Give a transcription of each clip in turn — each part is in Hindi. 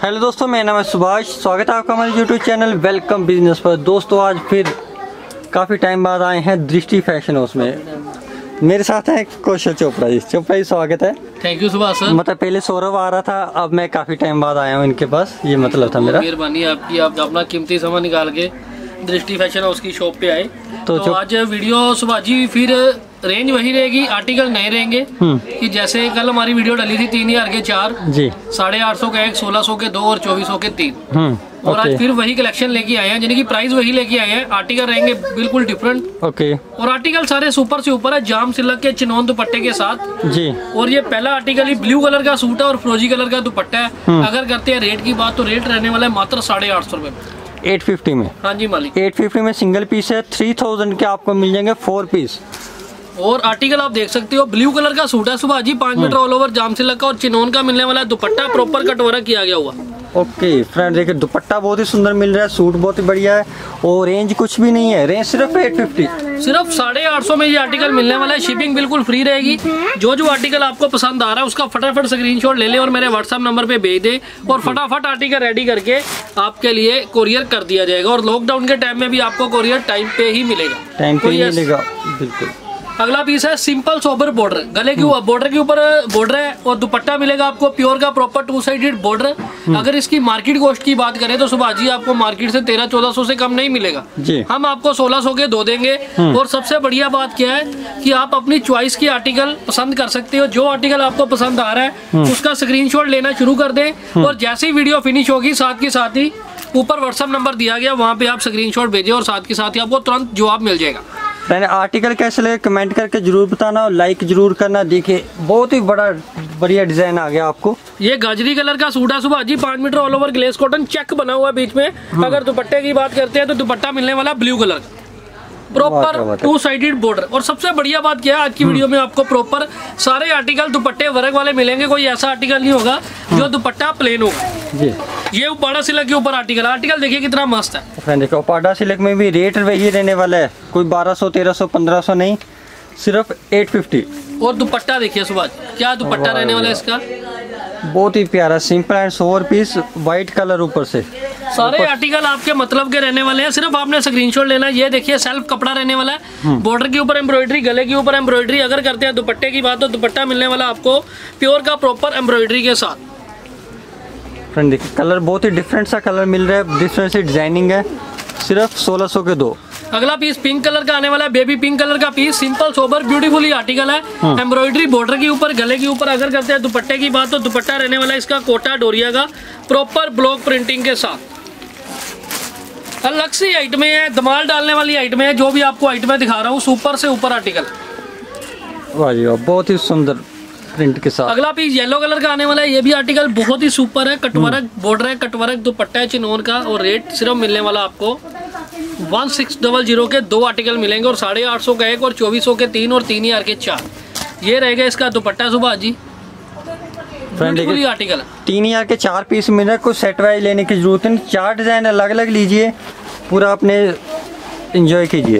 हेलो दोस्तों, मेरा नाम है सुभाष। स्वागत है आपका हमारे यूट्यूब चैनल वेलकम बिजनेस पर। दोस्तों आज फिर काफ़ी टाइम बाद आए हैं दृष्टि फैशन हाउस में। मेरे साथ हैं कौशल चोपड़ा जी। चोपड़ा जी स्वागत है। Thank you Subhash sir. मतलब पहले सौरभ आ रहा था, अब मैं काफ़ी टाइम बाद आया हूँ इनके पास, ये मतलब था मेरा। मेहरबानी आपकी, आप अपना कीमती समय निकाल के दृष्टि फैशन हाउस की शॉप पे आए। तो आज वीडियो सुभाष जी फिर रेंज वही रहेगी, आर्टिकल नए रहेंगे कि जैसे कल हमारी वीडियो डली थी 3000 के 4 जी, 850 के 1, 1600 के 2 और 2400 के 3। और आज फिर वही कलेक्शन लेके आए हैं, यानी कि प्राइस वही लेके आए हैं, आर्टिकल रहेंगे बिल्कुल डिफरेंट। ओके। और आर्टिकल सारे सुपर से ऊपर है, जाम सिल्क के चिनोन दुपट्टे के साथ जी। और ये पहला आर्टिकल ही ब्लू कलर का सूट है और फ्रोजी कलर का दुपट्टा है। अगर करते हैं रेट की बात तो रेट रहने वाला है मात्र 850 रुपए में। 850 में? हाँ जी मालिक। 850 में सिंगल पीस है। 3000 के आपको मिल जाएंगे 4 पीस। और आर्टिकल आप देख सकते हो, ब्लू कलर का सूट है Subhash ji, 5 metre all over जाम सिल्क का और चिनोन का मिलने वाला है दुपट्टा, प्रॉपर कटवरा किया गया हुआ। ओके फ्रेंड, देखिए दुपट्टा बहुत ही सुंदर मिल रहा है, सूट बहुत ही बढ़िया है और रेंज कुछ भी नहीं है, रेंज सिर्फ 850, सिर्फ 850 में ये आर्टिकल मिलने वाला है। शिपिंग बिल्कुल फ्री रहेगी। जो आर्टिकल आपको पसंद आ रहा है उसका फटाफट स्क्रीनशॉट ले ले और मेरे व्हाट्सएप नंबर पे भेज दे और फटाफट आर्टिकल रेडी करके आपके लिए कोरियर कर दिया जाएगा। और लॉकडाउन के टाइम में भी आपको कोरियर टाइम पे ही मिलेगा, टाइम पे ही मिलेगा। बिल्कुल। अगला पीस है सिंपल सोबर बॉर्डर, गले की बॉर्डर के ऊपर बॉर्डर है और दुपट्टा मिलेगा आपको प्योर का प्रॉपर 2 साइडेड बॉर्डर। अगर इसकी मार्केट कॉस्ट की बात करें तो सुभाष जी आपको मार्केट से 1300-1400 से कम नहीं मिलेगा जी। हम आपको 1600 के 2 देंगे। और सबसे बढ़िया बात क्या है कि आप अपनी चॉइस की आर्टिकल पसंद कर सकते हो। जो आर्टिकल आपको पसंद आ रहा है उसका स्क्रीनशॉट लेना शुरू कर दें और जैसे ही वीडियो फिनिश होगी साथ के साथ ही ऊपर व्हाट्सएप नंबर दिया गया, वहाँ पे आप स्क्रीनशॉट भेजें और साथ के साथ ही आपको तुरंत जवाब मिल जाएगा। आर्टिकल कैसे लगे कमेंट करके जरूर बताना और लाइक जरूर करना। देखिए बहुत ही बढ़िया डिजाइन आ गया आपको। ये गाजरी कलर का सूट है Subhash ji, 5 metre all over glace cotton, check बना हुआ है बीच में। अगर दुपट्टे की बात करते हैं तो दुपट्टा मिलने वाला ब्लू कलर का, प्रॉपर 2 साइडेड बॉर्डर। और सबसे बढ़िया बात क्या है, आज की वीडियो में आपको प्रॉपर सारे आर्टिकल दुपट्टे वर्क वाले मिलेंगे। कोई ऐसा आर्टिकल नहीं होगा जो दुपट्टा प्लेन होगा जी। ये उपाड़ा सिल्क के ऊपर आर्टिकल देखिए कितना मस्त है। देखो उपाड़ा सिल्क में भी रेट वही रहने वाला है, कोई 1200, 1300, 1500 नहीं, सिर्फ 850। और दुपट्टा देखिए सुभाष, क्या दुपट्टा रहने वाला है इसका, बहुत ही प्यारा simple and sober piece, white colour ऊपर से। सारे आर्टिकल आपके मतलब के रहने वाले हैं, सिर्फ आपने स्क्रीनशॉट लेना है। ये देखिए सेल्फ कपड़ा रहने वाला है, बॉर्डर के ऊपर एम्ब्रॉयडरी, गले के ऊपर एम्ब्रॉयडरी। अगर करते हैं दुपट्टे की बात तो दुपट्टा मिलने वाला आपको प्योर का प्रॉपर एम्ब्रॉयडरी के साथ। फ्रेंड देखिए कलर बहुत ही डिफरेंट सा कलर मिल रहा है, डिफरेंट सी डिजाइनिंग है, सिर्फ 1600 के 2। अगला पीस पिंक कलर का आने वाला है, बेबी पिंक कलर का piece, simple sober beautiful article है। एम्ब्रॉयडरी बॉर्डर के ऊपर, गले के ऊपर। अगर करते हैं दुपट्टे की बात तो दुपट्टा रहने वाला है इसका कोटा डोरिया का, प्रॉपर ब्लॉक प्रिंटिंग के साथ। अलग सी आइटमें है, धमाल डालने वाली आइटमें है। जो भी आपको आइटमें दिखा रहा हूँ सुपर से ऊपर आर्टिकल, वाह जी वाह, बहुत ही सुंदर प्रिंट के साथ। अगला पीस येलो कलर का आने वाला है, ये भी आर्टिकल बहुत ही सुपर है। कटवर्क बॉर्डर है, कटवर्क दुपट्टा है चिनोन का और रेट सिर्फ मिलने वाला आपको 1600 के 2 आर्टिकल मिलेंगे और 850 का 1 और 2400 के 3 और 3000 के 4। ये रहेगा इसका दुपट्टा सुभाष जी, ब्यूटीफुल आर्टिकल है। 3000 के 4 पीस मिल रहा है, कुछ सेट वाइज लेने की जरूरत नहीं, 4 डिजाइन अलग अलग लीजिए, पूरा अपने एंजॉय कीजिए।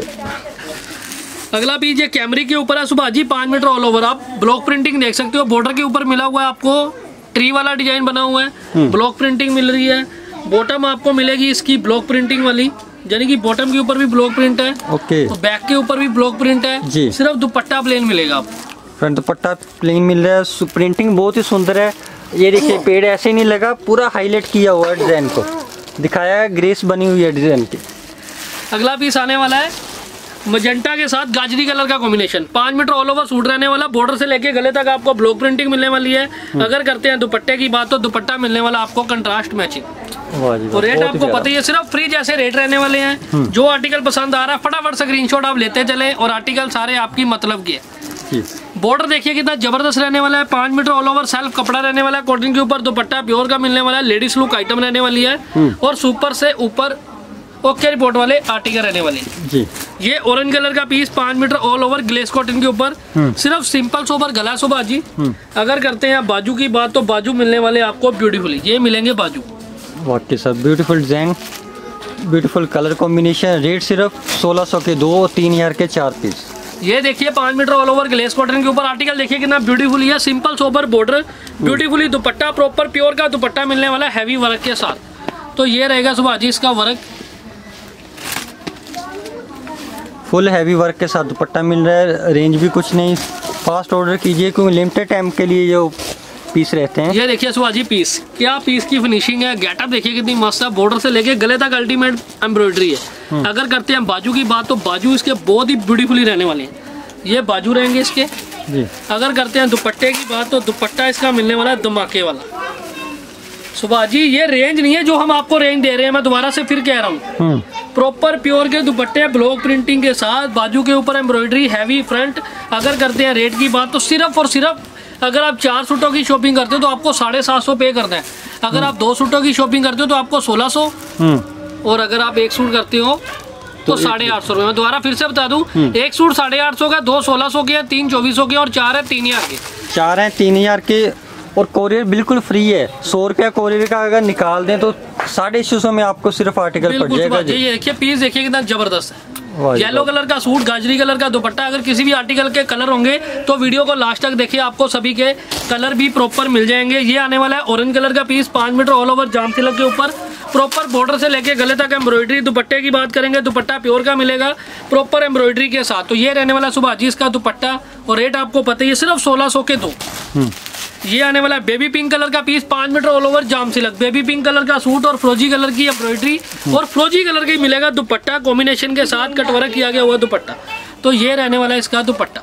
अगला पीस ये कैमरी के ऊपर है Subhash ji, 5 metre all over. आप ब्लॉक प्रिंटिंग देख सकते हो, बॉर्डर के ऊपर मिला हुआ है आपको ट्री वाला डिजाइन बना हुआ है, ब्लॉक प्रिंटिंग मिल रही है। बॉटम आपको मिलेगी इसकी ब्लॉक प्रिंटिंग वाली, यानी कि बॉटम के ऊपर भी ब्लॉक प्रिंट है। ओके। तो बैक के ऊपर भी ब्लॉक प्रिंट है जी। सिर्फ दुपट्टा प्लेन मिलेगा आपको। फ्रंट दुपट्टा प्लेन मिल रहा है, प्रिंटिंग बहुत ही सुंदर है। ये देखिए पेड़ ऐसे नहीं लगा, पूरा हाईलाइट किया हुआ है, डिजाइन को दिखाया है, ग्रेस बनी हुई है डिजाइन की। अगला पीस आने वाला है मजेंटा के साथ गाजरी कलर का combination, 5 metre all over suit रहने वाला, बॉर्डर से लेके गले तक आपको ब्लॉक प्रिंटिंग मिलने वाली है। अगर करते हैं दुपट्टे की बात तो दुपट्टा मिलने वाला आपको कंट्रास्ट मैचिंग। और रेट आपको पता ही है, सिर्फ फ्री जैसे रेट रहने वाले हैं। जो आर्टिकल पसंद आ रहा है फटाफट स्क्रीनशॉट आप लेते चले और आर्टिकल सारे आपकी मतलब के। बॉर्डर देखिए कितना जबरदस्त रहने वाला है, 5 मीटर ऑल ओवर सेल्फ कपड़ा रहने वाला है, कॉटन के ऊपर दुपट्टा प्योर का मिलने वाला है, लेडीज लुक आइटम रहने वाली है और सुपर से ऊपर ओके रिपोर्ट वाले आर्टिकल रहने वाले जी। ये ऑरेंज कलर का piece 5 metre all over glace cotton के ऊपर, सिर्फ सिंपल सोबर गला सुभाष जी। अगर करते हैं बाजू की बात तो बाजू मिलने वाले आपको ब्यूटीफुली, ये मिलेंगे बाजू। वाकई sir beautiful design, beautiful colour combination. Rate सिर्फ 1600 के 2 और 3000 के 4 पीस। ये देखिए 5 metre all over glace cotton के ऊपर आर्टिकल देखिए कितना ब्यूटीफुली है, सिंपल सोबर बॉर्डर, ब्यूटीफुली दुपट्टा, प्रॉपर प्योर का दुपट्टा मिलने वाला है हैवी वर्क के साथ। तो ये रहेगा सुभाष जी इसका वर्क, फुल हैवी वर्क के साथ दुपट्टा मिल रहा है। रेंज भी कुछ नहीं, फास्ट ऑर्डर कीजिए क्योंकि लिमिटेड टाइम के लिए जो पीस रहते हैं। ये देखिए सुभाष जी पीस, क्या पीस की फिनिशिंग है, गेटअप देखिए कितनी मस्त है, बॉर्डर से लेके गले तक अल्टीमेट एम्ब्रॉयडरी है। अगर करते हैं बाजू की बात तो बाजू इसके बहुत ही ब्यूटीफुली रहने वाले हैं, ये बाजू रहेंगे इसके जी। अगर करते हैं दुपट्टे की बात तो दुपट्टा इसका मिलने वाला है धमाके वाला। सुभाष जी ये रेंज नहीं है जो हम आपको रेंज दे रहे हैं, मैं दोबारा से फिर कह रहा हूँ, प्रॉपर प्योर के दुपट्टे ब्लॉक प्रिंटिंग के साथ, बाजू के ऊपर एम्ब्रॉयडरी, हैवी फ्रंट। अगर करते हैं रेट की बात तो सिर्फ और सिर्फ अगर आप 4 सूटों की शॉपिंग करते हो तो आपको 750 पे करना है, अगर आप 2 सूटों की शॉपिंग करते हो तो आपको 1600, और अगर आप 1 सूट करते हो तो 850 रुपये। मैं दोबारा फिर से बता दूं, 1 सूट 850 का, 2 1600 के, 3 2400 के और 4 है 3000 के। 4 हैं 3000 के और कोरियर बिल्कुल फ्री है। 100 रुपया कोरियर का अगर निकाल दें तो 650 में आपको सिर्फ आर्टिकल पड़ जाएगा। ये देखिए पीस देखिए कितना जबरदस्त है, येलो कलर का सूट, गाजरी कलर का दुपट्टा। अगर किसी भी आर्टिकल के कलर होंगे तो वीडियो को लास्ट तक देखिए, आपको सभी के कलर भी प्रॉपर मिल जाएंगे। ये आने वाला है ऑरेंज कलर का पीस, 5 मीटर ऑल ओवर जाम सिल्क के ऊपर, प्रॉपर बॉर्डर से लेके गले तक एम्ब्रॉयडरी। दुपट्टे की बात करेंगे, दुपट्टा प्योर का मिलेगा प्रॉपर एम्ब्रॉयडरी के साथ। तो ये रहने वाला सुभाष जी इसका दुपट्टा, और रेट आपको पता है सिर्फ 1600 के 2। ये आने वाला है बेबी पिंक कलर का पीस, 5 मीटर ऑल ओवर जाम सिल्क, बेबी पिंक कलर का सूट और फ्रोजी कलर की एम्ब्रॉयडरी और फ्रोजी कलर का मिलेगा दुपट्टा कॉम्बिनेशन के साथ, कटवर्क किया गया हुआ दुपट्टा। तो ये रहने वाला है इसका दुपट्टा।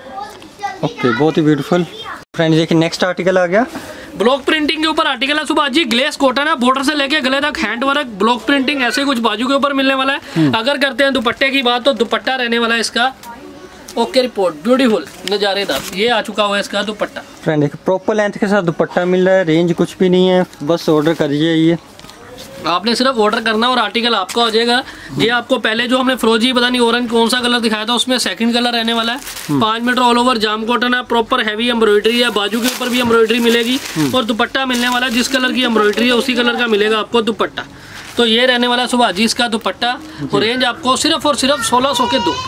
ओके, बहुत ही ब्यूटीफुल। फ्रेंड्स देखिए नेक्स्ट आर्टिकल आ गया, ब्लॉक प्रिंटिंग के ऊपर आर्टिकल है सुभाष जी, ग्लेस कॉटन है, बॉर्डर से लेके गले तक हैंड वर्क, ब्लॉक प्रिंटिंग, ऐसे कुछ बाजू के ऊपर मिलने वाला है। अगर करते हैं दुपट्टे की बात तो दुपट्टा रहने वाला है इसका ओके रिपोर्ट, ब्यूटीफुल नजारेदार। ये आ चुका हुआ है इसका दुपट्टा। फ्रेंड देखिए प्रॉपर लेंथ के साथ दुपट्टा मिल रहा है, रेंज कुछ भी नहीं है, बस ऑर्डर करिए। ये आपने सिर्फ ऑर्डर करना और आर्टिकल आपका हो जाएगा। ये आपको पहले जो हमने फ्रोजी पता नहीं ऑरेंज कौन सा कलर दिखाया था, उसमें सेकंड कलर रहने वाला है। 5 मीटर ऑल ओवर जाम कॉटन है, प्रॉपर हैवी एम्ब्रॉयडरी है, बाजू के ऊपर भी एम्ब्रॉयडरी मिलेगी और दुपट्टा मिलने वाला है जिस कलर की एम्ब्रॉयडरी है उसी कलर का मिलेगा आपको दुपट्टा। तो ये रहने वाला सुभाष जी इसका दुपट्टा, और रेंज आपको सिर्फ और सिर्फ 1600 के 2।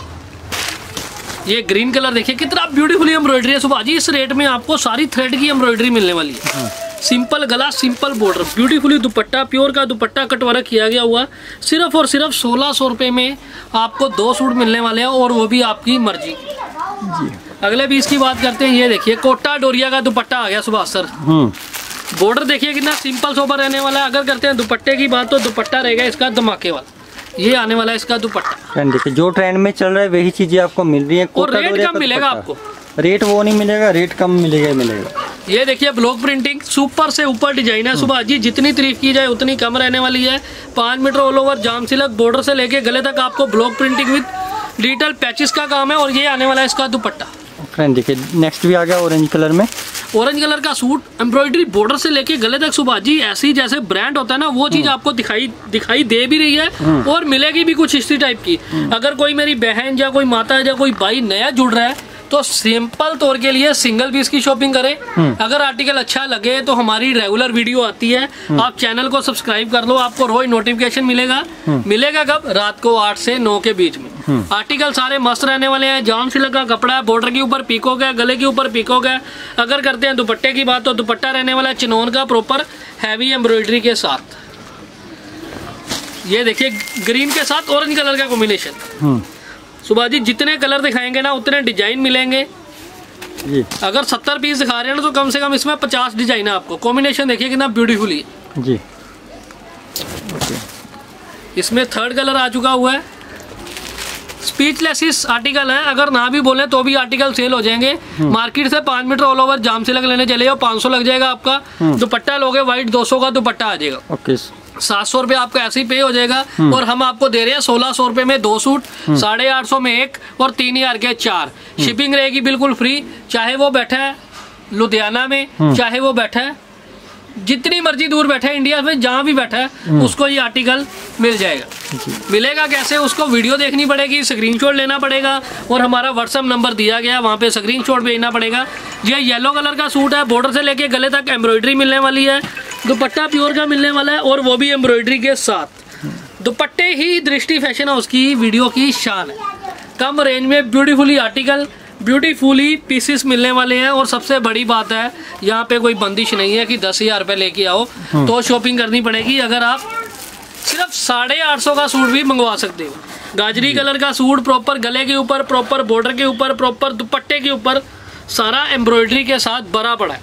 ये ग्रीन कलर देखिए कितना ब्यूटीफुली एम्ब्रॉयडरी है सुभाष जी, इस रेट में आपको सारी थ्रेड की एम्ब्रॉयडरी मिलने वाली है। सिंपल गला, सिंपल बॉर्डर, ब्यूटीफुली दुपट्टा, प्योर का दुपट्टा कटवर्क किया गया हुआ, सिर्फ और सिर्फ 1600 रुपये में आपको 2 सूट मिलने वाले हैं, और वो भी आपकी मर्जी जी। अगले पीस की बात करते हैं, ये देखिए कोटा डोरिया का दुपट्टा आ गया सुभाष सर। बॉर्डर देखिए कितना सिंपल सोबर रहने वाला है। अगर करते हैं दुपट्टे की बात तो दुपट्टा रहेगा इसका धमाके वाला, ये आने वाला है इसका दुपट्टा। देखिए जो ट्रेंड में चल रहा है वही चीजें आपको मिल रही है, और रेट कम मिलेगा आपको, रेट वो नहीं मिलेगा, रेट कम मिलेगा। ये देखिए ब्लॉक प्रिंटिंग, सुपर से ऊपर डिजाइन है सुभाष जी, जितनी तारीफ की जाए उतनी कम रहने वाली है। 5 मीटर ऑल ओवर जाम सिल्क, बॉर्डर से लेके गले तक आपको block printing with digital patches का काम है, और ये आने वाला है इसका दुपट्टा। फ्रेंड देखिए नेक्स्ट भी आ गया ऑरेंज कलर में, ऑरेंज कलर का सूट, एम्ब्रॉयडरी बॉर्डर से लेके गले तक सुभाष जी, ऐसी जैसे ब्रांड होता है ना वो चीज आपको दिखाई दे भी रही है और मिलेगी भी कुछ इसी टाइप की। अगर कोई मेरी बहन या कोई माता या कोई भाई नया जुड़ रहा है तो सिंपल तौर के लिए सिंगल पीस की शॉपिंग करें। अगर आर्टिकल अच्छा लगे तो हमारी रेगुलर वीडियो आती है, आप चैनल को सब्सक्राइब कर लो, आपको रोज नोटिफिकेशन मिलेगा कब? रात को 8 से 9 के बीच में। आर्टिकल सारे मस्त रहने वाले हैं, जाम सिल्क का कपड़ा है, बॉर्डर के ऊपर पीकॉक है, गले के ऊपर पीकॉक है। अगर करते हैं दुपट्टे की बात तो दुपट्टा रहने वाला है चिनोन का, प्रॉपर हैवी एम्ब्रॉयडरी के साथ। ये देखिए ग्रीन के साथ ऑरेंज कलर का कॉम्बिनेशन। सुभाष जी जितने कलर दिखाएंगे ना उतने डिजाइन मिलेंगे। अगर 70 पीस दिखा रहे हैं ना तो कम से कम इसमें 50 डिजाइन है आपको। कॉम्बिनेशन देखिए कितना ब्यूटीफुली है जी। इसमें थर्ड कलर आ चुका हुआ है, स्पीचलेस इस आर्टिकल है, अगर ना भी बोले तो भी आर्टिकल सेल हो जाएंगे। मार्केट से 5 मीटर ऑल ओवर जाम सिल्क लेने चले हो 500 लग जाएगा आपका। दुपट्टा लोगे व्हाइट 200 का दुपट्टा आ जाएगा। ओके 700 रुपये आपका ऐसे ही पे हो जाएगा, और हम आपको दे रहे हैं 1600 रुपये में 2 सूट, 850 में 1 और 3000 के 4। शिपिंग रहेगी बिल्कुल फ्री, चाहे वो बैठा है लुधियाना में, चाहे वो बैठा है जितनी मर्जी दूर बैठा है इंडिया में, जहाँ भी बैठा है उसको ये आर्टिकल मिल जाएगा। मिलेगा कैसे? उसको वीडियो देखनी पड़ेगी, स्क्रीनशॉट लेना पड़ेगा, और हमारा व्हाट्सएप नंबर दिया गया वहाँ पे स्क्रीनशॉट भेजना पड़ेगा। ये येलो कलर का सूट है, बॉर्डर से लेके गले तक एम्ब्रॉयडरी मिलने वाली है, दुपट्टा प्योर का मिलने वाला है, और वो भी एम्ब्रॉयडरी के साथ। दुपट्टे ही दृष्टि फैशन हाउस की वीडियो की शान है। कम रेंज में ब्यूटीफुली आर्टिकल, ब्यूटीफुली पीसेस मिलने वाले हैं। और सबसे बड़ी बात है, यहाँ पे कोई बंदिश नहीं है कि 10,000 रुपये लेके आओ तो शॉपिंग करनी पड़ेगी। अगर आप सिर्फ 850 का सूट भी मंगवा सकते हो। गाजरी कलर का सूट प्रॉपर गले के ऊपर, प्रॉपर बॉर्डर के ऊपर, प्रॉपर दुपट्टे के ऊपर, सारा एम्ब्रॉयडरी के साथ भरा पड़ा है।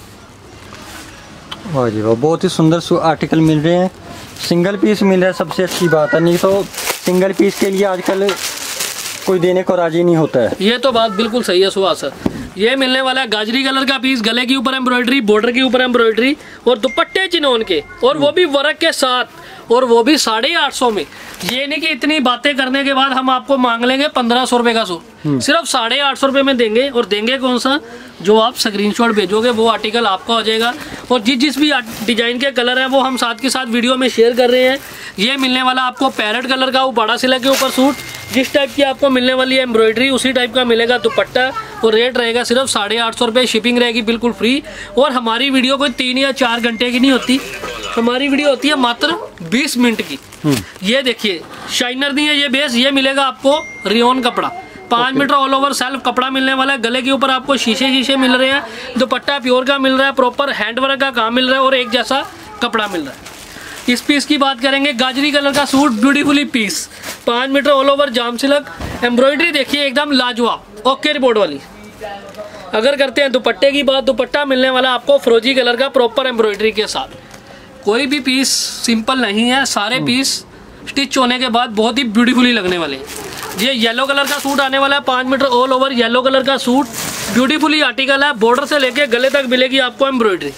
वाह जी वाह, बहुत ही सुंदर आर्टिकल मिल रहे हैं। सिंगल पीस मिल रहा है, सबसे अच्छी बात है, नहीं तो सिंगल पीस के लिए आजकल कोई देने को राजी नहीं होता है। ये तो बात बिल्कुल सही है सुहास सर। ये मिलने वाला है गाजरी कलर का पीस, गले के ऊपर एम्ब्रॉयडरी, बॉर्डर के ऊपर एम्ब्रॉयडरी और दुपट्टे चिनोन के, और वो भी वर्क के साथ, और वो भी 850 में। ये नहीं कि इतनी बातें करने के बाद हम आपको मांग लेंगे 1500 रुपए का सूट, सिर्फ 850 रुपए में देंगे। और देंगे कौन सा, जो आप स्क्रीनशॉट भेजोगे वो आर्टिकल आपका हो जाएगा। और जिस भी डिजाइन के कलर है वो हम साथ के साथ वीडियो में शेयर कर रहे हैं। ये मिलने वाला आपको पैरेट कलर का उबाड़ा सिल्क के ऊपर सूट, जिस टाइप की आपको मिलने वाली है एम्ब्रॉयडरी उसी टाइप का मिलेगा दुपट्टा, और रेट रहेगा सिर्फ 850 रुपये। शिपिंग रहेगी बिल्कुल फ्री। और हमारी वीडियो कोई 3 या 4 घंटे की नहीं होती, हमारी वीडियो होती है मात्र 20 मिनट की। ये देखिए शाइनर नहीं है ये बेस, ये मिलेगा आपको रियोन कपड़ा, 5 मीटर ऑल ओवर सेल्फ कपड़ा मिलने वाला है। गले के ऊपर आपको शीशे मिल रहे हैं, दुपट्टा प्योर का मिल रहा है, प्रॉपर हैंडवर्क का काम मिल रहा है और एक जैसा कपड़ा मिल रहा है। इस पीस की बात करेंगे, गाजरी कलर का suit, beautifully piece, 5 metre all over जाम सिल्क, एम्ब्रॉयडरी देखिए एकदम लाजवाब, ओके रिपोर्ट वाली। अगर करते हैं दुपट्टे की बात, दुपट्टा मिलने वाला आपको फिरोजी कलर का प्रॉपर एम्ब्रॉयडरी के साथ। कोई भी पीस सिंपल नहीं है, सारे पीस स्टिच होने के बाद बहुत ही ब्यूटीफुली लगने वाले हैं। ये येलो कलर का सूट आने वाला है, 5 metre all over yellow colour का सूट, ब्यूटीफुली आर्टिकल है, बॉर्डर से लेके गले तक मिलेगी आपको embroidery.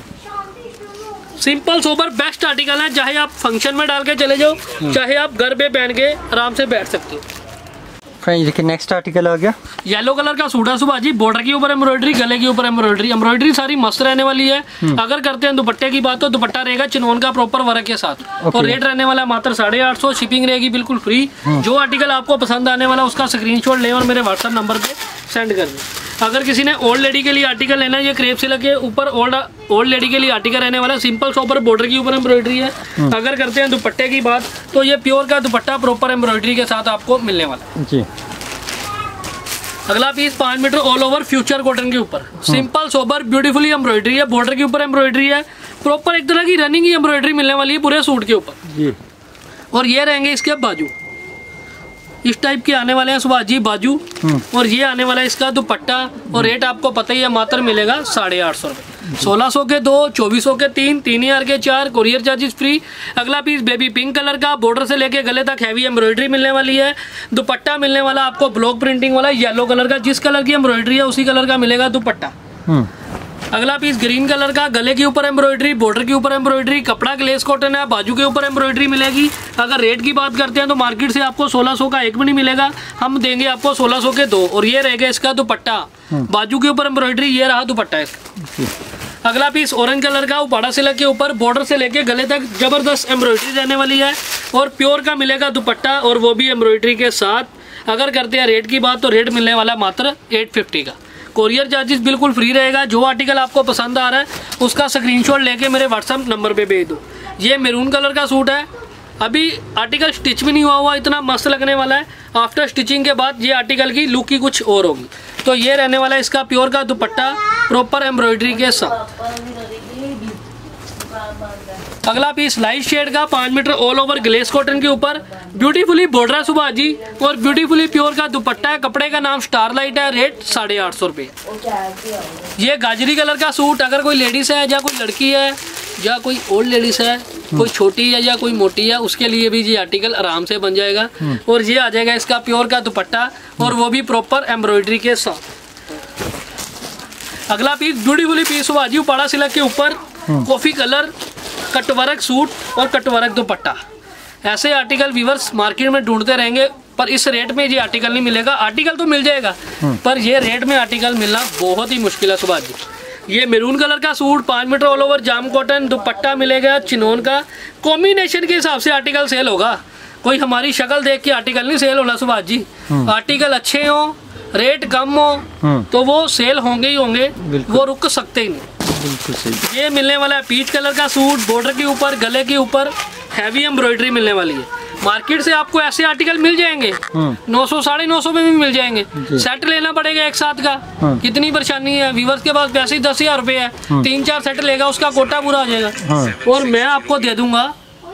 Simple sober best article है, चाहे आप फंक्शन में डाल के चले जाओ, चाहे आप घर पे पहन के आराम से बैठ सकते हो। फ्रेंड्स देखिए नेक्स्ट आर्टिकल आ गया, येलो कलर का सूट है सुबह जी, बॉर्डर के ऊपर एम्ब्रॉयडरी, गले के ऊपर एम्ब्रॉयडरी, एम्ब्रॉयडरी सारी मस्त रहने वाली है। अगर करते हैं दुपट्टे की बात तो दुपट्टा रहेगा चिनोन का प्रॉपर वर्क के साथ, और रेट रहने वाला मात्र 850। शिपिंग रहेगी बिल्कुल फ्री। जो आर्टिकल आपको पसंद आने वाला उसका स्क्रीनशॉट लें और मेरे व्हाट्सएप नंबर पे सेंड कर दें। अगर किसी ने ओल्ड लेडी के लिए आर्टिकल लेना है, ये क्रेप सिल्क के ऊपर ओल्ड लेडी के लिए आर्टिकल रहने वाला, सिंपल सोबर बॉर्डर के ऊपर एम्ब्रॉयडरी है। अगर करते हैं दुपट्टे की बात तो ये प्योर का दुपट्टा प्रॉपर एम्ब्रॉयडरी के साथ आपको मिलने वाला जी। अगला piece 5 metre all over future cotton के ऊपर, सिंपल सोबर ब्यूटीफुली एम्ब्रॉयडरी है, बॉर्डर के ऊपर एम्ब्रॉयडरी है, प्रॉपर एक तरह की रनिंग ही एम्ब्रॉयडरी मिलने वाली है पूरे सूट के ऊपर जी। और ये रहेंगे इसके बाजू, इस टाइप के आने वाले हैं सुभाष जी बाजू, और ये आने वाला है इसका दुपट्टा। और रेट आपको पता ही है, मात्र मिलेगा 850 रुपये। 1600 के 2, 2400 के 3, 3000 के 4, कोरियर चार्जेस फ्री। अगला पीस बेबी पिंक कलर का, बॉर्डर से लेके गले तक हैवी एम्ब्रॉयडरी मिलने वाली है, दुपट्टा मिलने वाला आपको ब्लॉक प्रिंटिंग वाला येलो कलर का, जिस कलर की एम्ब्रॉयडरी है उसी कलर का मिलेगा दुपट्टा। अगला पीस ग्रीन कलर का, गले के ऊपर एम्ब्रॉयडरी, बॉर्डर के ऊपर एम्ब्रॉयडरी, कपड़ा ग्लेस कॉटन है, बाजू के ऊपर एम्ब्रॉयडरी मिलेगी। अगर रेट की बात करते हैं तो मार्केट से आपको 1600 का एक भी नहीं मिलेगा, हम देंगे आपको 1600 के 2। और ये रहेगा इसका दुपट्टा, बाजू के ऊपर एम्ब्रॉयडरी, ये रहा दुपट्टा इसका। अगला पीस ऑरेंज कलर का, उपाड़ा सिल्क के ऊपर, बॉर्डर से लेके गले तक जबरदस्त एम्ब्रॉयडरी रहने वाली है, और प्योर का मिलेगा दुपट्टा, और वो भी एम्ब्रॉयडरी के साथ। अगर करते हैं रेट की बात तो रेट मिलने वाला मात्र 850 का। कोरियर चार्जेस बिल्कुल फ्री रहेगा। जो आर्टिकल आपको पसंद आ रहा है उसका स्क्रीनशॉट लेके मेरे व्हाट्सएप नंबर पे भेज दो। ये मैरून कलर का सूट है, अभी आर्टिकल स्टिच भी नहीं हुआ, इतना मस्त लगने वाला है। आफ्टर स्टिचिंग के बाद ये आर्टिकल की लुक ही कुछ और होगी। तो ये रहने वाला है इसका प्योर का दुपट्टा प्रॉपर एम्ब्रॉयडरी के साथ। अगला पीस लाइट शेड का 5 metre all over glace cotton के ऊपर, ब्यूटीफुली बॉर्डर है सुभाष जी, और ब्यूटीफुली प्योर का दुपट्टा है। कपड़े का नाम स्टारलाइट है, रेट 850 रुपये। ये गाजरी कलर का सूट, अगर कोई लेडीज है या कोई लड़की है या कोई ओल्ड लेडीज है, कोई छोटी है या कोई मोटी है, उसके लिए भी ये आर्टिकल आराम से बन जाएगा। और ये आ जाएगा इसका प्योर का दुपट्टा, और वो भी प्रॉपर एम्ब्रॉयडरी के साथ। अगला piece beautifully piece Subhash ji, Uppada silk के ऊपर, कॉफी कलर, कटवर्क सूट और कटवर्क दुपट्टा। ऐसे आर्टिकल व्यूअर्स मार्केट में ढूंढते रहेंगे, पर इस रेट में ये आर्टिकल नहीं मिलेगा। आर्टिकल तो मिल जाएगा, पर ये रेट में आर्टिकल मिलना बहुत ही मुश्किल है सुभाष जी। ये मैरून कलर का सूट, 5 मीटर ऑल ओवर जाम कॉटन, दुपट्टा मिलेगा चिनोन का। कॉम्बिनेशन के हिसाब से आर्टिकल सेल होगा, कोई हमारी शक्ल देख के आर्टिकल नहीं सेल होना सुभाष जी। आर्टिकल अच्छे हो, रेट कम हो, तो वो सेल होंगे ही होंगे, वो रुक सकते ही नहीं। बिल्कुल सही। ये मिलने वाला है पीच कलर का सूट, बॉर्डर के ऊपर, गले के ऊपर हैवी एम्ब्रॉयडरी मिलने वाली है, मार्केट से आपको ऐसे आर्टिकल मिल जाएंगे 900 950 में भी मिल जाएंगे। सेट लेना पड़ेगा एक साथ का, कितनी परेशानी है। व्यूअर्स के पास पैसे 10,000 रुपए है, 3-4 सेट लेगा, उसका कोटा पूरा हो जाएगा। और मैं आपको दे दूंगा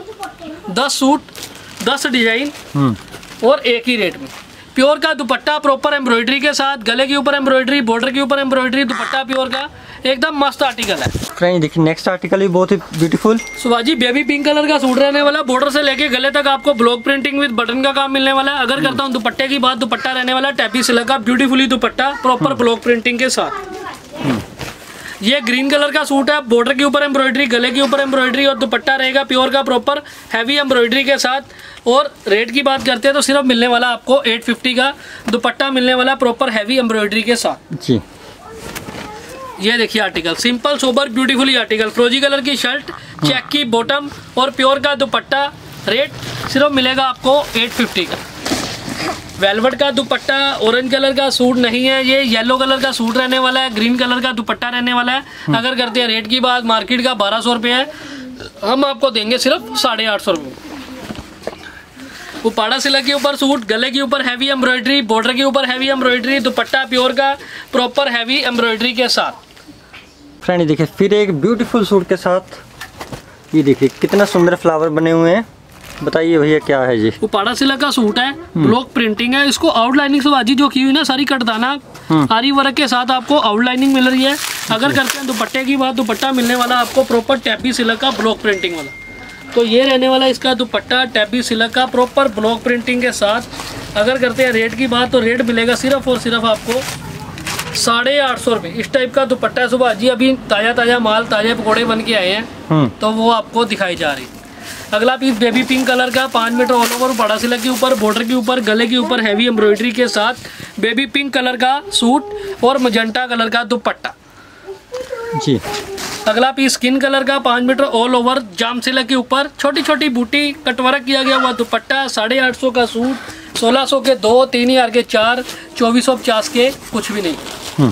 10 सूट 10 डिजाइन और एक ही रेट में। प्योर का दुपट्टा प्रॉपर एम्ब्रॉयडरी के साथ, गले के ऊपर एम्ब्रॉयडरी, बॉर्डर के ऊपर एम्ब्रॉयडरी, दुपट्टा प्योर का, एकदम मस्त आर्टिकल है। फ्रेंड देखिए नेक्स्ट आर्टिकल भी बहुत ही ब्यूटीफुल। सुभाजी बेबी पिंक कलर का सूट रहने वाला, बॉर्डर से लेके गले तक आपको ब्लॉक प्रिंटिंग विद बटन का काम मिलने वाला है। अगर करता हूँ दुपट्टे की बात, दुपट्टा रहने वाला टैपी सिल्क का, ब्यूटीफुली दुपट्टा प्रॉपर ब्लॉक प्रिंटिंग के साथ। ये ग्रीन कलर का सूट है, बॉर्डर के ऊपर एम्ब्रॉयडरी, गले के ऊपर एम्ब्रॉयडरी और दुपट्टा रहेगा प्योर का प्रॉपर हैवी एम्ब्रॉयडरी के साथ। और रेट की बात करते हैं तो सिर्फ मिलने वाला आपको 850 का, दुपट्टा मिलने वाला प्रॉपर हैवी एम्ब्रॉयडरी के साथ जी। ये देखिए article, simple sober beautifully article, फ्रोजी कलर की शर्ट, चेक की बॉटम और प्योर का दुपट्टा। रेट सिर्फ मिलेगा आपको 850 का। वेलवेट का दुपट्टा, ऑरेंज कलर का सूट नहीं है, ये येलो कलर का सूट रहने वाला है, ग्रीन कलर का दुपट्टा रहने वाला है। अगर करते हैं रेट की बात, मार्केट का 1200 रुपये है, हम आपको देंगे सिर्फ 850 रुपये। उपाड़ा सिल्क के ऊपर सूट, गले के ऊपर हैवी एम्ब्रॉयडरी, बॉर्डर के ऊपर हैवी एम्ब्रॉयडरी, दुपट्टा प्योर का प्रॉपर हैवी एम्ब्रॉयडरी के साथ। फ्रेंड देखिए फिर एक ब्यूटीफुल सूट के साथ, ये देखिए कितना सुंदर फ्लावर बने हुए हैं। बताइए भैया क्या है जी? उपाड़ा सिल्क का सूट है, ब्लॉक प्रिंटिंग है, इसको आउटलाइनिंग सुभाजी जो की हुई ना सारी कटदाना आरी वर्क के साथ आपको आउटलाइनिंग मिल रही है। अगर करते हैं दुपट्टे की बात, दुपट्टा मिलने वाला आपको प्रॉपर टैपी सिल्क का ब्लॉक प्रिंटिंग वाला। तो ये रहने वाला इसका दुपट्टा टैपी सिल्क का प्रॉपर ब्लॉक प्रिंटिंग के साथ। अगर करते हैं रेट की बात तो रेट मिलेगा सिर्फ और सिर्फ आपको 850 रुपये। इस टाइप का दुपट्टा है सुभाजी, अभी ताज़ा माल, ताज़े पकौड़े बन के आए हैं तो वो आपको दिखाई जा रही है। अगला पीस बेबी पिंक कलर का, 5 मीटर ऑल ओवर बड़ा सिल्क के ऊपर, बॉर्डर के ऊपर, गले के ऊपर हैवी एम्ब्रॉयडरी के साथ बेबी पिंक कलर का सूट और मजेंटा कलर का दुपट्टा जी। अगला पीस स्किन कलर का, 5 मीटर ऑल ओवर जाम सिल्क के ऊपर, छोटी छोटी बूटी कटवर्क किया गया हुआ दुपट्टा, 850 का सूट, 1600 के 2, 3000 के 4, 2450 के कुछ भी नहीं।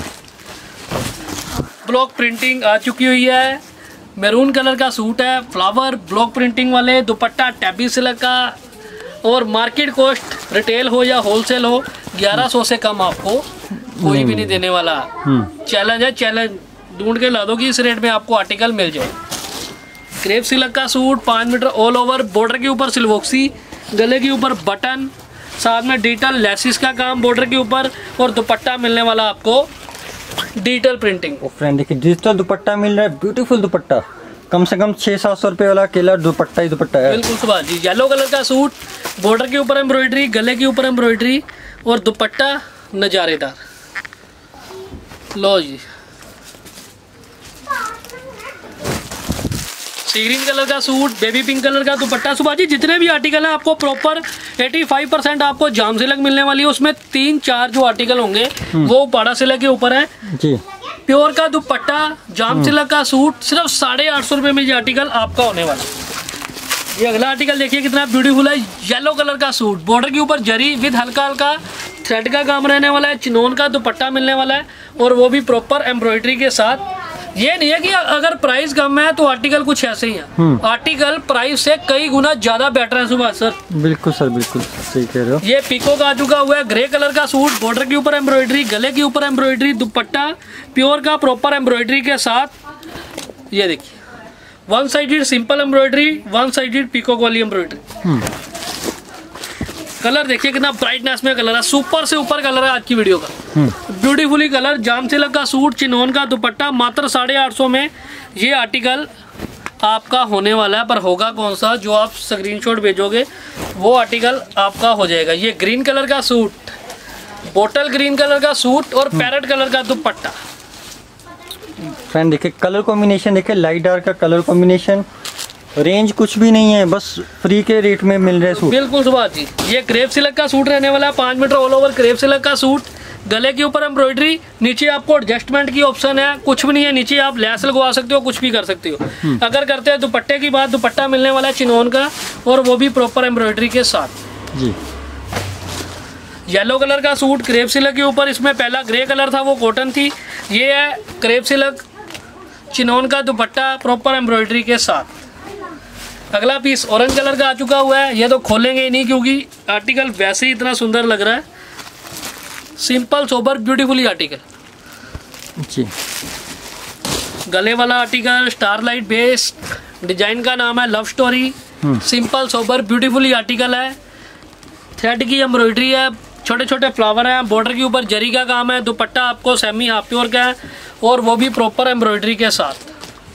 ब्लॉक प्रिंटिंग आ चुकी हुई है, मैरून कलर का सूट है, फ्लावर ब्लॉक प्रिंटिंग वाले, दुपट्टा टैबी सिल्क का। और मार्केट कॉस्ट रिटेल हो या होलसेल हो 1100 से कम आपको कोई भी नहीं देने वाला। चैलेंज है, चैलेंज ढूंढ के ला दो कि इस रेट में आपको आर्टिकल मिल जाए। क्रेप सिल्क का suit, 5 metre all over, border के ऊपर सिल्वॉक्सी, गले के ऊपर बटन, साथ में डिजिटल लेसिस का काम बॉर्डर के ऊपर, और दुपट्टा मिलने वाला आपको डिजिटल प्रिंटिंग। फ्रेंड देखिए डिजिटल दुपट्टा मिल रहा है, ब्यूटीफुल दुपट्टा, कम से कम 600-700 रुपये वाला अकेला दुपट्टा ही दुपट्टा है। बिल्कुल सुभाष जी, येलो कलर का सूट, बॉर्डर के ऊपर एम्ब्रॉयडरी, गले के ऊपर एम्ब्रॉयडरी और दुपट्टा नजारेदार। लो जी, सी ग्रीन कलर का सूट, बेबी पिंक कलर का दुपट्टा। सुभाष जी जितने भी आर्टिकल हैं आपको प्रॉपर 85% आपको जाम सिल्क मिलने वाली है। उसमें 3-4 जो आर्टिकल होंगे वो उपाड़ा सिल्क के ऊपर है जी। प्योर का दुपट्टा, जाम सिल्क का सूट, सिर्फ 850 रुपये में ये आर्टिकल आपका होने वाला है। ये अगला आर्टिकल देखिए कितना ब्यूटीफुल है, येलो कलर का सूट, बॉर्डर के ऊपर जरी विद हल्का हल्का थ्रेड का काम रहने वाला है, चिनोन का दुपट्टा मिलने वाला है और वो भी प्रॉपर एम्ब्रॉयडरी के साथ। ये नहीं है कि अगर प्राइस कम है तो आर्टिकल कुछ ऐसे ही है, आर्टिकल प्राइस से कई गुना ज्यादा बेटर है सुभाष सर। बिल्कुल सर, बिल्कुल सही कह रहे हो। ये पीको का चुका हुआ है, ग्रे कलर का सूट, बॉर्डर के ऊपर एम्ब्रॉयडरी, गले के ऊपर एम्ब्रॉयडरी, दुपट्टा प्योर का प्रॉपर एम्ब्रॉयडरी के साथ। ये देखिए 1 sided simple embroidery, 1 sided pico वाली एम्ब्रॉयडरी। कलर देखिए कितना ब्राइटनेस में कलर है, सुपर से ऊपर कलर है आज की वीडियो का। ब्यूटीफुली कलर, जाम सिल्क का सूट, चिनोन का दुपट्टा, मात्र 850 में ये आर्टिकल आपका होने वाला है। पर होगा कौन सा, जो आप स्क्रीनशॉट भेजोगे वो आर्टिकल आपका हो जाएगा। ये ग्रीन कलर का सूट, बोटल ग्रीन कलर का सूट और पैरेट कलर का दुपट्टा। फ्रेंड देखिए कलर कॉम्बिनेशन देखिए, लाइट डार्क का कलर कॉम्बिनेशन, रेंज कुछ भी नहीं है, बस फ्री के रेट में मिल रहे सूट। बिल्कुल सुभाष जी, ये क्रेप सिल्क का सूट रहने वाला है, 5 metre all over crepe silk का सूट, गले के ऊपर एम्ब्रॉयडरी, नीचे आपको एडजस्टमेंट की ऑप्शन है, कुछ भी नहीं है, नीचे आप लेस लगवा सकते हो, कुछ भी कर सकते हो। अगर करते हैं दुपट्टे की बात, दुपट्टा मिलने वाला है चिनोन का और वो भी प्रॉपर एम्ब्रॉयडरी के साथ जी। येलो कलर का सूट क्रेप सिल्क के ऊपर, इसमें पहला ग्रे कलर था वो कॉटन थी, ये है क्रेप सिल्क, चिनोन का दुपट्टा प्रॉपर एम्ब्रॉयडरी के साथ। अगला पीस ऑरेंज कलर का आ चुका हुआ है। ये तो खोलेंगे ही नहीं क्योंकि आर्टिकल वैसे ही इतना सुंदर लग रहा है। सिंपल सोबर ब्यूटीफुली आर्टिकल जी। गले वाला आर्टिकल, स्टारलाइट बेस, डिजाइन का नाम है love story. Simple sober beautifully article है। थ्रेड की एम्ब्रॉयडरी है, छोटे छोटे फ्लावर हैं, बॉर्डर के ऊपर जरी का काम है। दुपट्टा आपको सेमी हाफ प्योर का है और वो भी प्रॉपर एम्ब्रॉयडरी के साथ।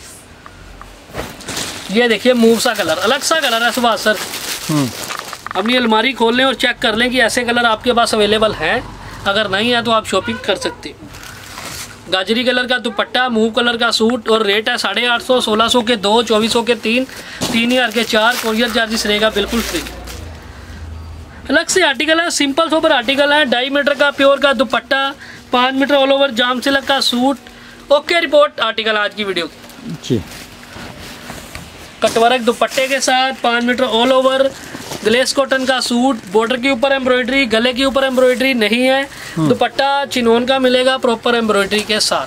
ये देखिए मूव सा कलर, अलग सा कलर है सुभाष सर। अपनी अलमारी खोल लें और चेक कर लें कि ऐसे कलर आपके पास अवेलेबल हैं। अगर नहीं है तो आप शॉपिंग कर सकते हो। गाजरी कलर का दुपट्टा, मूव कलर का सूट और रेट है 850, 1600 के 2, 2400 के 3, 3000 के 4। कोरियर चार्जेस रहेगा बिल्कुल फ्री। अलग से आर्टिकल है, सिंपल सोबर आर्टिकल है। 2.5 मीटर का प्योर का दुपट्टा, 5 मीटर ऑल ओवर जाम सिल्क का सूट। ओके रिपोर्ट आर्टिकल आज की वीडियो जी। कटवर्क दुपट्टे के साथ, 5 metre all over glace cotton का सूट। बॉर्डर के ऊपर एम्ब्रॉयडरी, गले के ऊपर एम्ब्रॉयडरी नहीं है। दुपट्टा चिनोन का मिलेगा प्रॉपर एम्ब्रॉयडरी के साथ।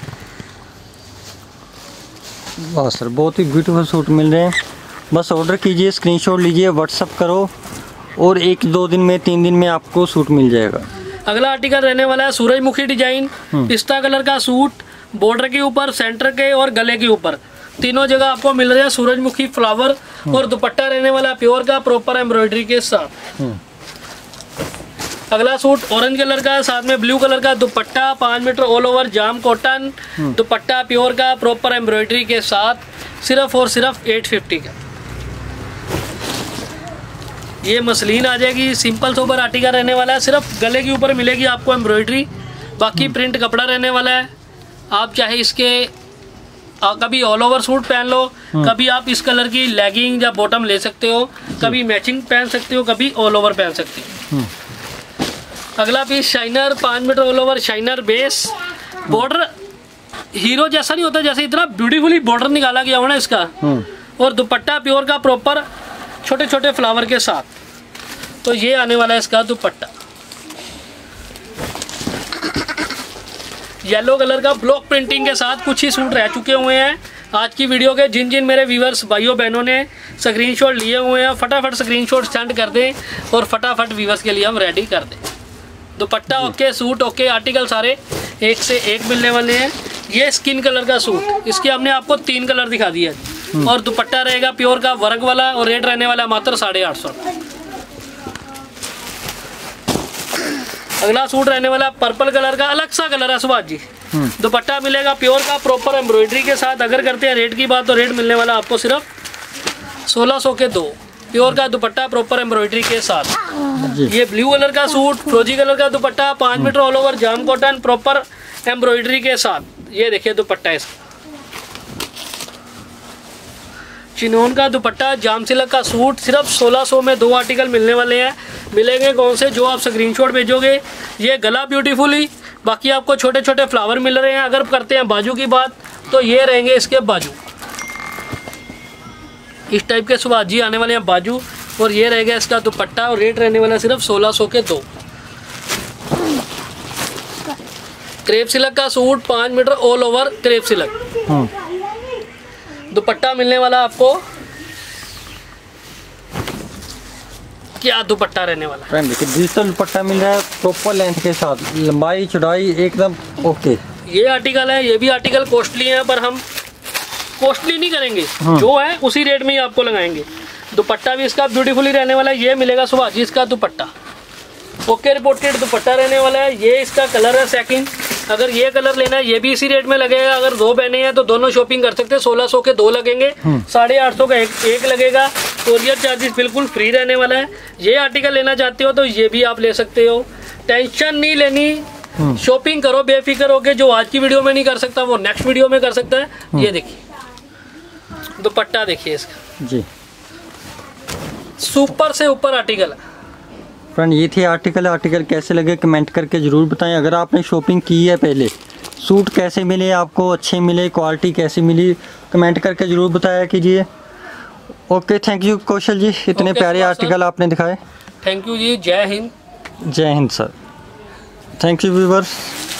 वाह सर, बहुत ही ब्यूटीफुल सूट मिल रहे हैं। बस ऑर्डर कीजिए, स्क्रीनशॉट लीजिए, व्हाट्सअप करो और 1-2 दिन में 3 दिन में आपको सूट मिल जाएगा। अगला आर्टिकल रहने वाला है सूरजमुखी डिजाइन, पिस्ता कलर का सूट। बॉर्डर के ऊपर, सेंटर के और गले के ऊपर तीनों जगह आपको मिल रहा है सूरजमुखी फ्लावर। और दुपट्टा रहने वाला प्योर का प्रॉपर एम्ब्रॉयडरी के साथ। अगला सूट ऑरेंज कलर का, साथ में ब्लू कलर का दुपट्टा, 5 मीटर ऑल ओवर जाम कॉटन। दुपट्टा प्योर का प्रॉपर एम्ब्रॉयडरी के साथ, सिर्फ और सिर्फ 850 का। ये मसलीन आ जाएगी, सिंपल सोबर आर्टिकल रहने वाला है। सिर्फ गले के ऊपर मिलेगी आपको एम्ब्रॉयडरी, बाकी प्रिंट कपड़ा रहने वाला है। आप चाहे इसके कभी ऑल ओवर सूट पहन लो, कभी आप इस कलर की लेगिंग या बॉटम ले सकते हो, कभी मैचिंग पहन सकते हो, कभी ऑल ओवर पहन सकते हो। अगला piece shiner, 5 metre all over shiner base. Border hero जैसा नहीं होता, जैसे इतना ब्यूटीफुली बॉर्डर निकाला गया हो ना इसका। और दुपट्टा प्योर का प्रॉपर छोटे छोटे फ्लावर के साथ। तो ये आने वाला है इसका दुपट्टा। येलो कलर का ब्लॉक प्रिंटिंग के साथ कुछ ही सूट रह चुके हुए हैं आज की वीडियो के। जिन जिन मेरे व्यूवर्स भाइयों बहनों ने स्क्रीनशॉट लिए हुए हैं, फटाफट स्क्रीनशॉट सेंड कर दें और फटाफट व्यूवर्स के लिए हम रेडी कर दें। दुपट्टा ओके, सूट ओके, आर्टिकल सारे एक से एक मिलने वाले हैं। ये स्किन कलर का सूट, इसके हमने आपको 3 कलर दिखा दिए। और दुपट्टा रहेगा प्योर का वर्क वाला और रेट रहने वाला मात्र 850। अगला सूट रहने वाला पर्पल कलर का, अलग सा कलर है सुभाष जी। दुपट्टा मिलेगा प्योर का प्रॉपर एम्ब्रॉयडरी के साथ। अगर करते हैं रेट की बात तो रेट मिलने वाला आपको सिर्फ 1600 के 2। प्योर का दुपट्टा प्रॉपर एम्ब्रॉयडरी के साथ। ये ब्लू कलर का सूट, फ्रोजी कलर का दुपट्टा, 5 मीटर ऑल ओवर जाम कॉटन प्रॉपर एम्ब्रॉयडरी के साथ। ये देखिए दुपट्टा इसका, चिनोन का दुपट्टा, जाम सिल्क का सूट। सिर्फ 1600 में 2 आर्टिकल मिलने वाले हैं। मिलेंगे कौन से, जो आप स्क्रीनशॉट भेजोगे। ये गला ब्यूटीफुली, बाकी आपको छोटे छोटे फ्लावर मिल रहे हैं। अगर करते हैं बाजू की बात तो ये रहेंगे इसके बाजू, इस टाइप के सुभाष जी आने वाले हैं बाजू। और ये रहेगा इसका दुपट्टा और रेट रहने वाला सिर्फ 1600 के 2। क्रेप सिल्क का suit, 5 metre all over crepe silk. दुपट्टा मिलने वाला आपको, क्या दुपट्टा रहने वाला है। डिजिटल दुपट्टा मिल रहा है प्रॉपर लेंथ के साथ, लंबाई चौड़ाई एकदम ओके। ये आर्टिकल है, ये भी आर्टिकल कॉस्टली है पर हम कॉस्टली नहीं करेंगे। जो है उसी रेट में ही आपको लगाएंगे। दुपट्टा भी इसका ब्यूटीफुली रहने वाला है। ये मिलेगा सुभाष जी इसका दुपट्टा, ओके रिपोर्टेड दुपट्टा रहने वाला है। ये इसका कलर है सेकंड। अगर ये कलर लेना है ये भी इसी रेट में लगेगा। अगर 2 बहने हैं तो दोनों शॉपिंग कर सकते हैं। 1600 के 2 लगेंगे, 850 का एक लगेगा। कोरियर चार्जेस बिल्कुल फ्री रहने वाला है। ये आर्टिकल लेना चाहते हो तो ये भी आप ले सकते हो, टेंशन नहीं लेनी। शॉपिंग करो बेफिक्र होके। जो आज की वीडियो में नहीं कर सकता वो नेक्स्ट वीडियो में कर सकता है। ये देखिए दुपट्टा, देखिए इसका जी, सुपर से ऊपर आर्टिकल है। फ्रेंड ये थे आर्टिकल कैसे लगे कमेंट करके ज़रूर बताएं। अगर आपने शॉपिंग की है पहले, सूट कैसे मिले आपको, अच्छे मिले, क्वालिटी कैसी मिली, कमेंट करके ज़रूर बताया कीजिए। Okay, thank you Kaushal ji, इतने प्यारे आर्टिकल आपने दिखाए। थैंक यू जी, जय हिंद। जय Hind sir, thank you viewers.